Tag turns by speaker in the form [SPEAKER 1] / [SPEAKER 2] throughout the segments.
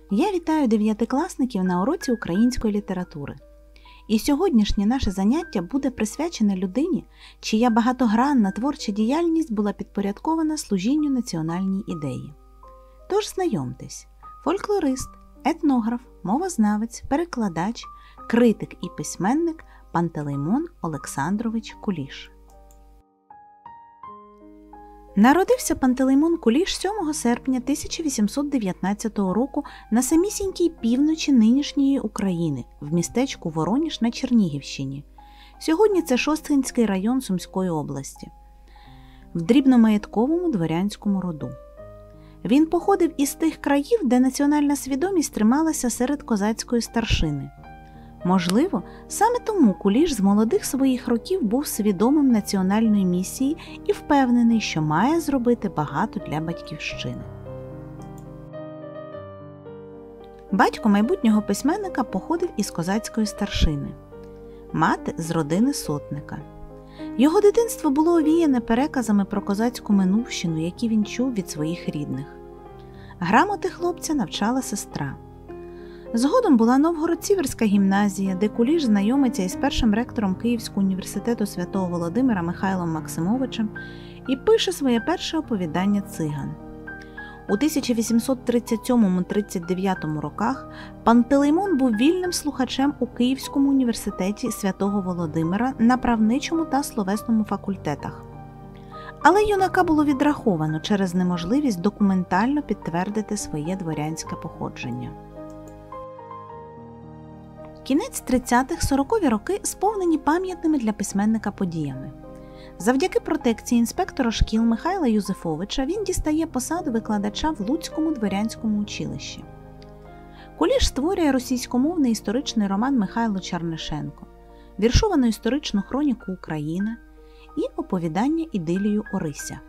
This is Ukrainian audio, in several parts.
[SPEAKER 1] Я вітаю дев'ятикласників на уроці української літератури. І сьогоднішнє наше заняття буде присвячене людині, чия багатогранна творча діяльність була підпорядкована служінню національній ідеї. Тож знайомтесь: фольклорист, етнограф, мовознавець, перекладач, критик і письменник Пантелеймон Олександрович Куліш. Народився Пантелеймон Куліш 7 серпня 1819 року на самісінькій півночі нинішньої України, в містечку Вороніж на Чернігівщині. Сьогодні це Шосткинський район Сумської області. В дрібномаєтковому дворянському роду. Він походив із тих країв, де національна свідомість трималася серед козацької старшини. Можливо, саме тому Куліш з молодих своїх років був свідомим національної місії і впевнений, що має зробити багато для батьківщини. Батько майбутнього письменника походив із козацької старшини. Мати – з родини сотника. Його дитинство було овіяне переказами про козацьку минувщину, які він чув від своїх рідних. Грамоти хлопця навчала сестра. Згодом була Новгород-Сіверська гімназія, де Куліш знайомиться із першим ректором Київського університету Святого Володимира Михайлом Максимовичем і пише своє перше оповідання «Циган». У 1837-39 роках Пантелеймон був вільним слухачем у Київському університеті Святого Володимира на правничому та словесному факультетах. Але юнака було відраховано через неможливість документально підтвердити своє дворянське походження. Кінець 30-х-40-ві роки сповнені пам'ятними для письменника подіями. Завдяки протекції інспектора шкіл Михайла Юзефовича він дістає посаду викладача в Луцькому дворянському училищі. Куліш створює російськомовний історичний роман Михайло Чернишенко, віршовану історичну хроніку України і оповідання «Ідилію Орися».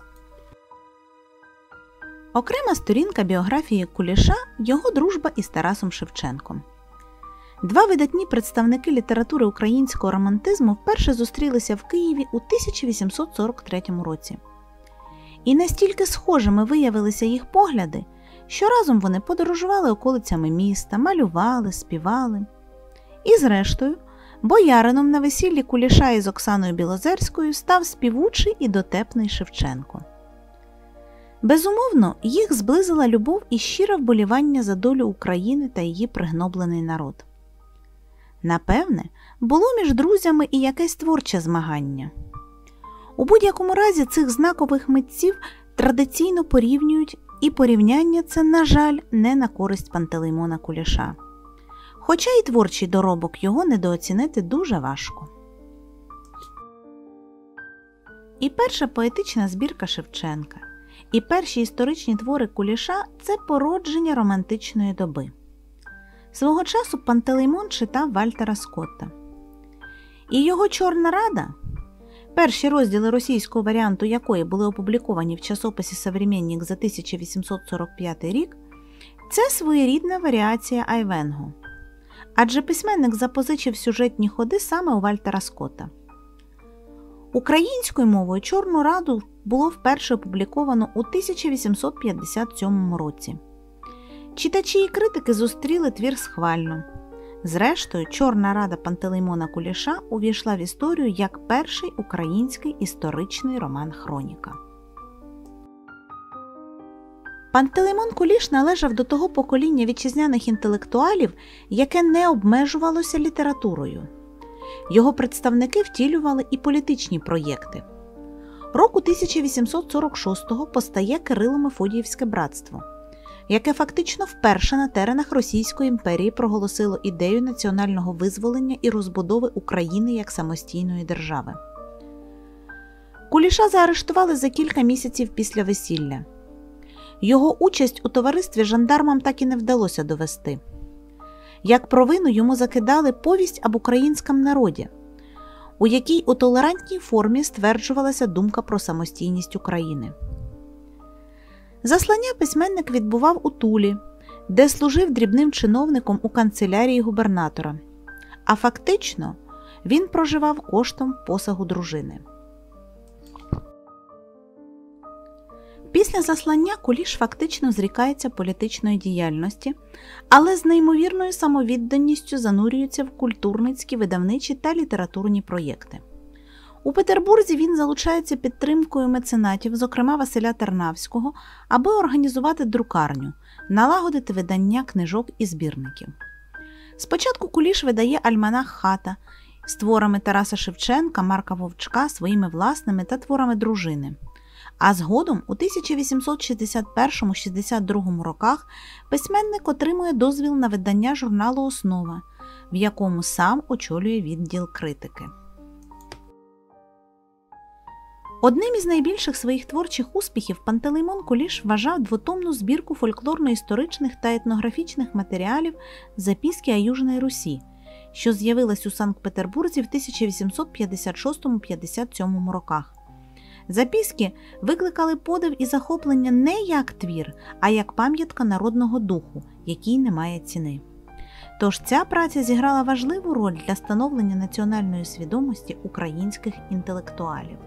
[SPEAKER 1] Окрема сторінка біографії Куліша – його дружба із Тарасом Шевченком. Два видатні представники літератури українського романтизму вперше зустрілися в Києві у 1843 році. І настільки схожими виявилися їх погляди, що разом вони подорожували околицями міста, малювали, співали. І зрештою, боярином на весіллі Куліша із Оксаною Білозерською став співучий і дотепний Шевченко. Безумовно, їх зблизила любов і щире вболівання за долю України та її пригноблений народ. Напевне, було між друзями і якесь творче змагання. У будь-якому разі цих знакових митців традиційно порівнюють, і порівняння це, на жаль, не на користь Пантелеймона Куліша. Хоча і творчий доробок його недооцінити дуже важко. І перша поетична збірка Шевченка, і перші історичні твори Куліша – це породження романтичної доби. Свого часу Пантелеймон читав Вальтера Скотта. І його «Чорна Рада», перші розділи російського варіанту якої були опубліковані в часописі «Современник» за 1845 рік, це своєрідна варіація Айвенго. Адже письменник запозичив сюжетні ходи саме у Вальтера Скотта. Українською мовою «Чорну Раду» було вперше опубліковано у 1857 році. Читачі і критики зустріли твір схвально. Зрештою, «Чорна Рада» Пантелеймона Куліша увійшла в історію як перший український історичний роман-хроніка. Пантелеймон Куліш належав до того покоління вітчизняних інтелектуалів, яке не обмежувалося літературою. Його представники втілювали і політичні проєкти. Року 1846-го постає Кирило-Мефодіївське братство, яке фактично вперше на теренах Російської імперії проголосило ідею національного визволення і розбудови України як самостійної держави. Куліша заарештували за кілька місяців після весілля. Його участь у товаристві жандармам так і не вдалося довести. Як провину йому закидали повість об українському народі, у якій у толерантній формі стверджувалася думка про самостійність України. Заслання письменник відбував у Тулі, де служив дрібним чиновником у канцелярії губернатора, а фактично він проживав коштом посагу дружини. Після заслання Куліш фактично зрікається політичної діяльності, але з неймовірною самовідданістю занурюється в культурницькі, видавничі та літературні проєкти. У Петербурзі він залучається підтримкою меценатів, зокрема Василя Тернавського, аби організувати друкарню, налагодити видання книжок і збірників. Спочатку Куліш видає альманах «Хата» з творами Тараса Шевченка, Марка Вовчка, своїми власними та творами дружини. А згодом у 1861-62 роках письменник отримує дозвіл на видання журналу «Основа», в якому сам очолює відділ критики. Одним із найбільших своїх творчих успіхів Пантелеймон Куліш вважав двотомну збірку фольклорно-історичних та етнографічних матеріалів «Записки о Южной Русі», що з'явилась у Санкт-Петербурзі в 1856-57 роках. Записки викликали подив і захоплення не як твір, а як пам'ятка народного духу, який не має ціни. Тож ця праця зіграла важливу роль для становлення національної свідомості українських інтелектуалів.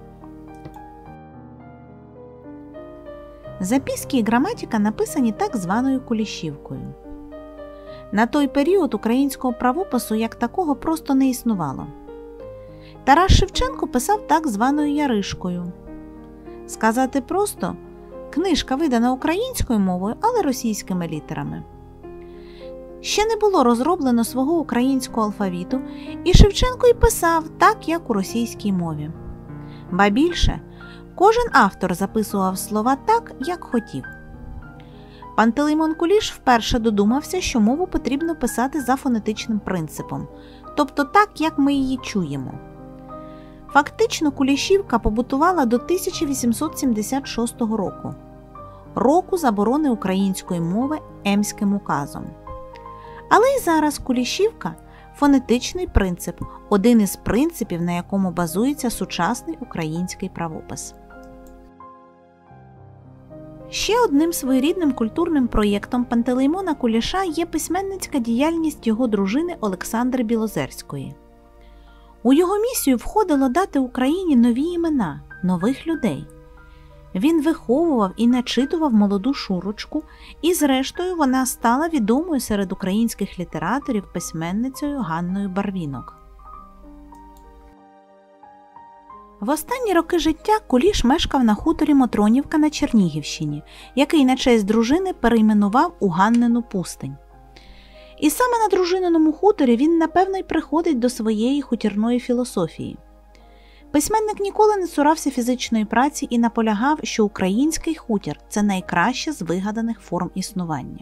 [SPEAKER 1] Записки і граматика написані так званою Кулішівкою. На той період українського правопису як такого просто не існувало. Тарас Шевченко писав так званою Яришкою. Сказати просто – книжка видана українською мовою, але російськими літерами. Ще не було розроблено свого українського алфавіту, і Шевченко й писав так, як у російській мові. Ба більше, кожен автор записував слова так, як хотів. Пантелеймон Куліш вперше додумався, що мову потрібно писати за фонетичним принципом, тобто так, як ми її чуємо. Фактично Кулішівка побутувала до 1876 року, року заборони української мови Емським указом. Але й зараз Кулішівка – фонетичний принцип, один із принципів, на якому базується сучасний український правопис. Ще одним своєрідним культурним проєктом Пантелеймона Куліша є письменницька діяльність його дружини Олександри Білозерської. У його місію входило дати Україні нові імена, нових людей. Він виховував і начитував молоду Шурочку, і зрештою вона стала відомою серед українських літераторів письменницею Ганною Барвінок. В останні роки життя Куліш мешкав на хуторі Мотронівка на Чернігівщині, який на честь дружини перейменував у Ганнину пустинь. І саме на дружининому хуторі він, напевно, й приходить до своєї хутірної філософії. Письменник ніколи не цурався фізичної праці і наполягав, що український хутір – це найкраща з вигаданих форм існування.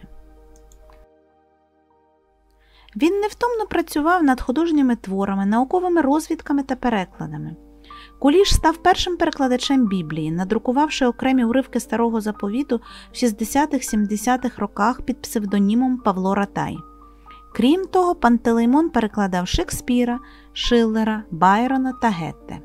[SPEAKER 1] Він невтомно працював над художніми творами, науковими розвідками та перекладами. Куліш став першим перекладачем Біблії, надрукувавши окремі уривки Старого Заповіту в 60-70-х роках під псевдонімом Павло Ратай. Крім того, Пантелеймон перекладав Шекспіра, Шиллера, Байрона та Гетте.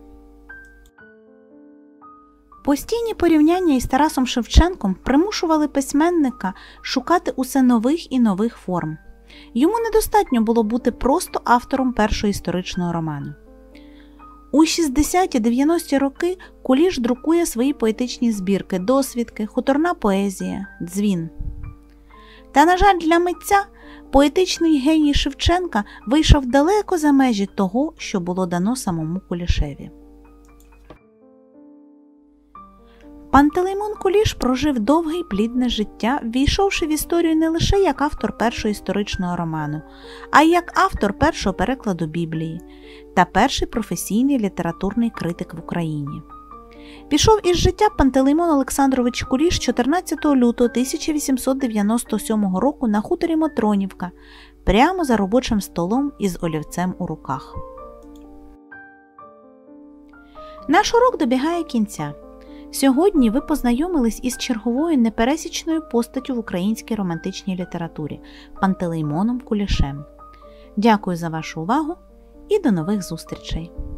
[SPEAKER 1] Постійні порівняння із Тарасом Шевченком примушували письменника шукати усе нових і нових форм. Йому недостатньо було бути просто автором першого історичного роману. У 60-90-ті роки Куліш друкує свої поетичні збірки «Досвідки», «Хуторна поезія», «Дзвін». Та, на жаль, для митця поетичний геній Шевченка вийшов далеко за межі того, що було дано самому Кулішеві. Пантелеймон Куліш прожив довге й плідне життя, ввійшовши в історію не лише як автор першого історичного роману, а й як автор першого перекладу Біблії та перший професійний літературний критик в Україні. Пішов із життя Пантелеймон Олександрович Куліш 14 лютого 1897 року на хуторі Мотронівка, прямо за робочим столом із олівцем у руках. Наш урок добігає кінця. Сьогодні ви познайомились із черговою непересічною постаттю в українській романтичній літературі – Пантелеймоном Кулішем. Дякую за вашу увагу і до нових зустрічей!